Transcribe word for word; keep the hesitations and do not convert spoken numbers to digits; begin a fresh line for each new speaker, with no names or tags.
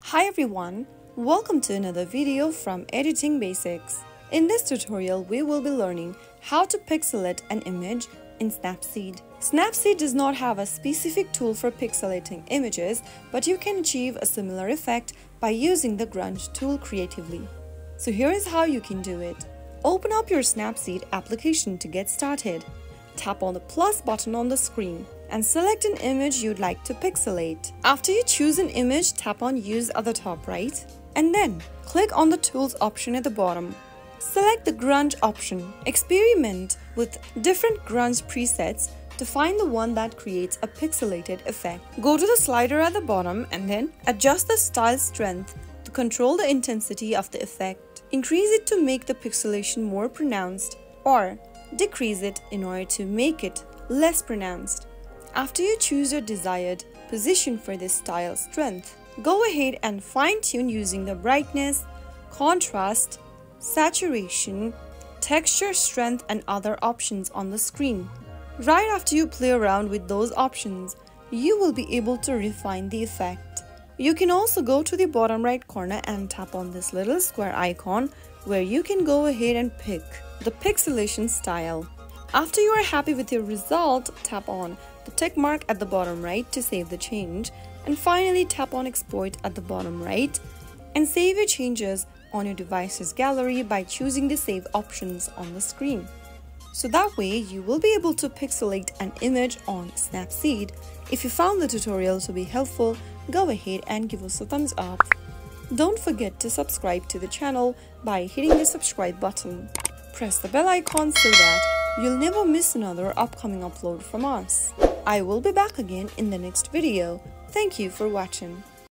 Hi everyone, welcome to another video from Editing Basics. In this tutorial, we will be learning how to pixelate an image in SnapSeed. SnapSeed does not have a specific tool for pixelating images, but you can achieve a similar effect by using the grunge tool creatively. So here is how you can do it. Open up your SnapSeed application to get started. Tap on the plus button on the screen and select an image you'd like to pixelate. After you choose an image, tap on Use at the top right, and then click on the Tools option at the bottom. Select the grunge option. Experiment with different grunge presets to find the one that creates a pixelated effect. Go to the slider at the bottom and then adjust the style strength to control the intensity of the effect. Increase it to make the pixelation more pronounced, or decrease it in order to make it less pronounced. After you choose your desired position for this style strength, go ahead and fine-tune using the brightness, contrast, saturation, texture strength and other options on the screen. Right after you play around with those options, you will be able to refine the effect. You can also go to the bottom right corner and tap on this little square icon where you can go ahead and pick the pixelation style. After you are happy with your result, tap on the tick mark at the bottom right to save the change, and finally tap on export at the bottom right and save your changes on your device's gallery by choosing the save options on the screen. So that way you will be able to pixelate an image on SnapSeed. If you found the tutorial to be helpful, go ahead and give us a thumbs up. Don't forget to subscribe to the channel by hitting the subscribe button. Press the bell icon so that you'll never miss another upcoming upload from us. I will be back again in the next video. Thank you for watching.